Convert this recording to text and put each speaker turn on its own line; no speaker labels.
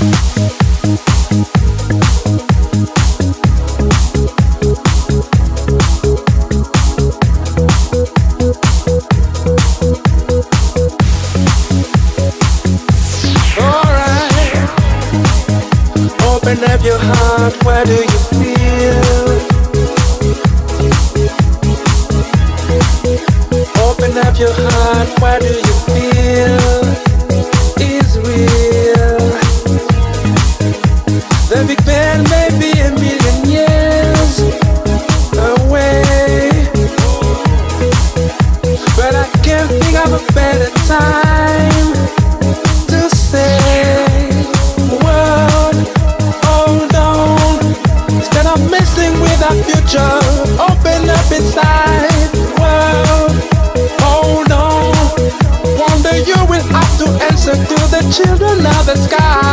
Open up your heart, where do you feel? Open up your heart, where do you feel is real? The Big Bang may be a million years away, but I can't think of a better time to say, world, hold on. Instead of messing with our future, open up inside. World, hold on. One day you will have to answer to the children of the sky.